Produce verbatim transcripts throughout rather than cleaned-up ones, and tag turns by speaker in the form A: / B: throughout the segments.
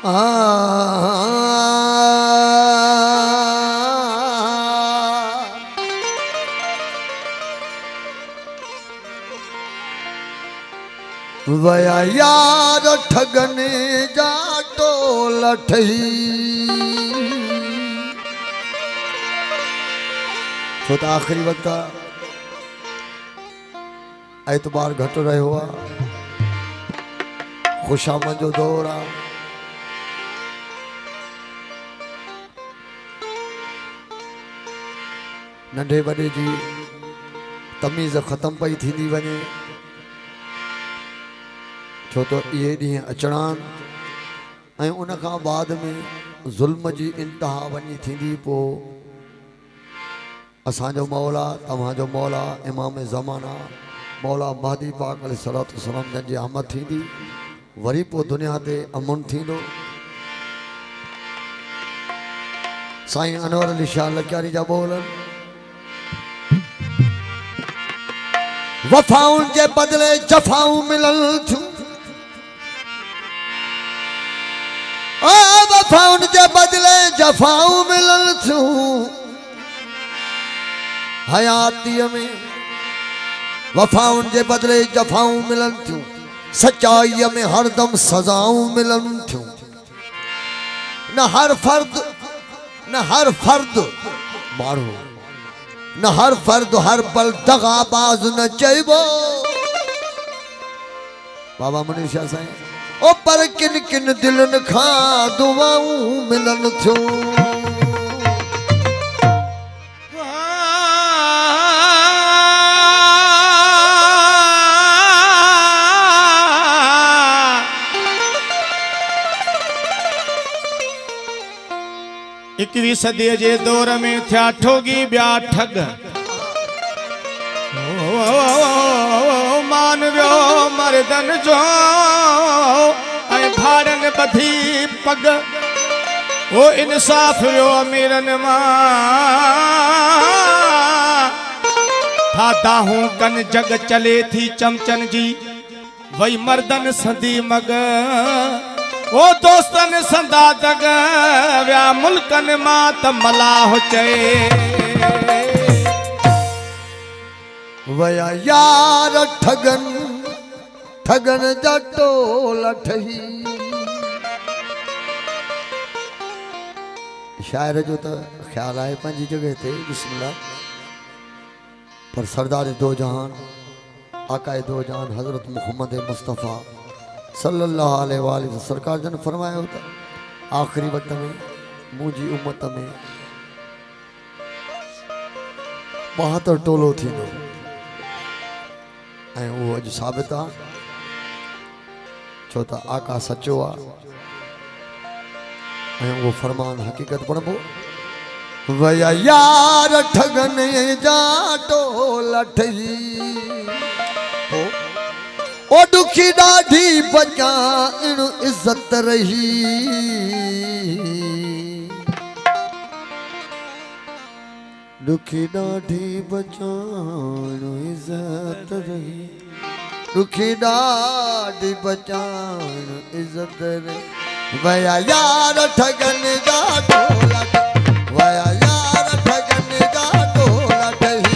A: वया यार ठगने जा टोल ठही छो तो आखिरी वक्त एतबार घट रहियो आहे खुशामद जो दौर आहे नंढे वॾे जी तमीज़ ख़त्म पई थींदी वञे छो तो ये ॾींहं अचणा ऐं उन खां बाद में ज़ुल्म जी इंतहा वञी थींदी पोइ असांजो मौला तव्हांजो मौला इमाम ज़माना मौला महदी पाक अलैहिस्सलातु वस्सलाम जंहिंजी आमद थींदी वरी पोइ दुनिया ते अमुन थींदो। साईं अनवर अली शाह लकियारी जा बोलनि वफ़ाउनि जे बदिले जफ़ाऊं मिलनि थियूं वफ़ाउनि जे बदिले जफ़ाऊं मिलनि थियूं हयातीअ में वफ़ाउनि जे बदिले जफ़ाऊं मिलनि थियूं सचाईअ में हरदम सज़ाऊं मिलनि थियूं न हर फर्द न हर फर्द माण्हू न हर फर्द हर पल दगाबाज न चइबो बाबा मुनीर शाह साईं ओ पर किन किन दिलनि खां दुआऊं मिलनि थियूं
B: इकवी सदी जे दौर में थिया ठोगी ब्या ठग मान वियो मर्दन जो ऐं भाड़न बधी पग ओ इंसाफ वियो अमीरन मां था हूं कन जग चले थी चमचन जी वही मर्दन संदी मग ओ दोस्तन संदा दग व्या मुल्कन मां त मलाह चए
A: वया यार ठगन ठगन जा टोल ठही शायर जो तो ख्याल है पंहिंजी जगह ते बिस्मिल्लाह पर सरदार दो जहान आकाए दो जहान हजरत मोहम्मद मुस्तफ़ा सल्लल्लाहु अलैहि वसल्लम सरकार जन फरमाया होता आखिरी वक्त में मुझी उम्मत में बहत्तर टोलो थींदो ऐं वो अज साबित आ छो त आका सचो आ ऐं वो फरमान हकीकत पढ़बो वया यार ठगने जा टोल ठही ओ दुखी ॾाढी बचाइण इज्जत रही दुखी ॾाढी बचाइण इज्जत रही दुखी ॾाढी बचाइण इज्जत रही वया यार ठगन जा टोल वया यार ठगन जा टोल ठही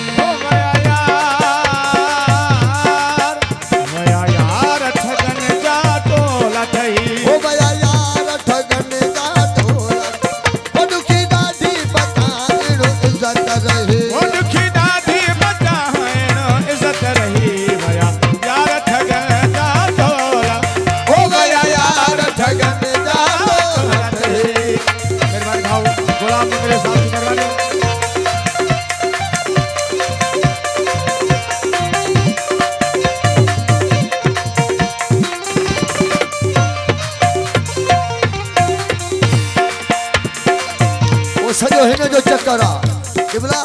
A: सजो हिन जो चक्कर आ किबला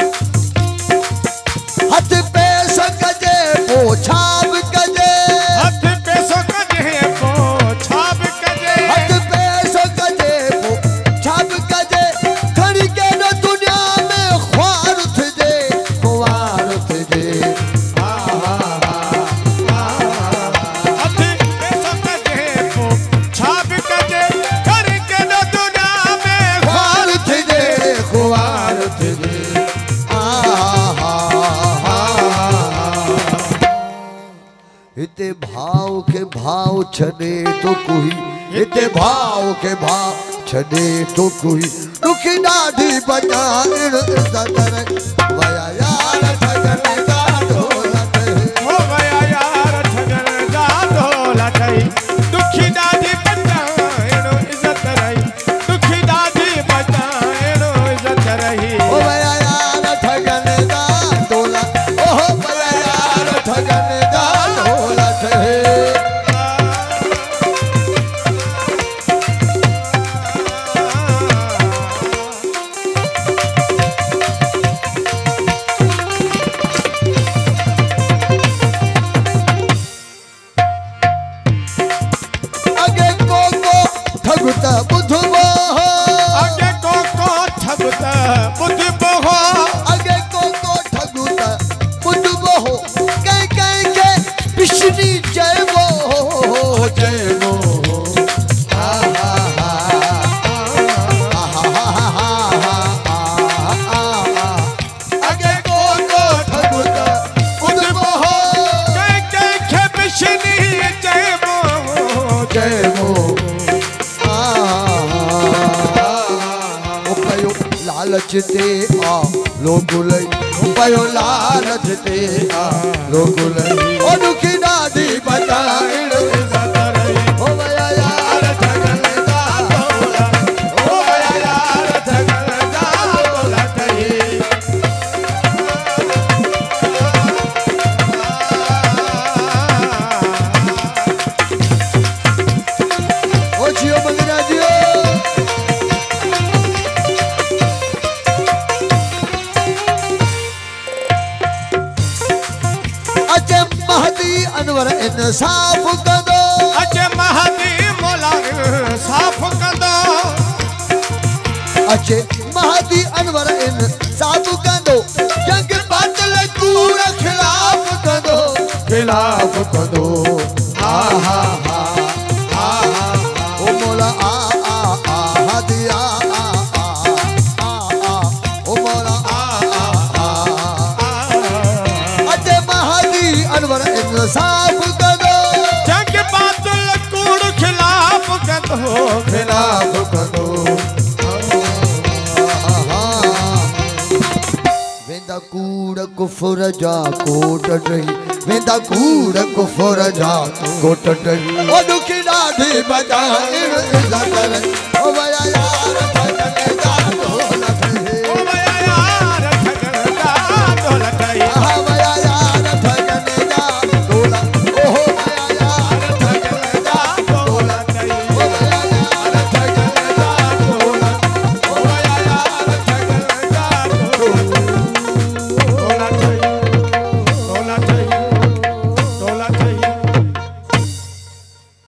A: हथ पे सकजे पोछाब कजे
B: हथ पे सकजे पोछाब कजे
A: हथ पे सकजे पोछाब कजे खड़ी के न दुनिया में ख्वार थजे ख्वार थजे हा हा हा
B: हथ पे सकजे पोछाब कजे
A: हिते भाव के भाव छड़े तो कोई हिते भाव के भाव छड़े तो कोई दुखी डाढ़ी बजाइण इज़्ज़त वया यार ठगन का ढोलक
B: हो वया यार ठगन का ढोलक दुखी डाढ़ी बजाइण इज़्ज़त रही दुखी डाढ़ी बजाइण इज़्ज़त रही
A: ओ वया यार ठगन का ढोलक ओ वया यार ठगन का ढोलक है बुधबो
B: आगे को को ठगुता बुधबो
A: आगे को को ठगुता बुधबो कई कई के पिछली जयबो जयबो हा हा हा आगे को को ठगुता बुधबो
B: कई कई के पिछली जयबो
A: जयबो लालच ते आ लोगुलई पयो लालच ते आ लोगुलई ओ दुखी डाढ़ी बजाइण इज़्ज़त रही ओ वया यार ठगन का ढोलक ओ वया यार ठगन का ढोलक ओ जियो मंगरा जियो महदी अनवर इंसाफ कंदो
B: अचे महदी मौला इंसाफ कंदो
A: अचे महदी अनवर इंसाफ कंदो जंग बातिल कूड़ खिलाफ कंदो खिलाफ कंदो हा हा हा हा ओ मौला आ आ आ हदी आ आ आ आ ओ मौला आ आ आ अचे महदी अनवर इंसाफ कंदो
B: जंग बातिल कूड़ खिलाफ कंदो
A: खिलाफ कंदो वेंदा कूड़ कुफर जा कोट रही वेंदा कूड़ कुफर जा कोट रही ओ दुखी डाढ़ी बजाइण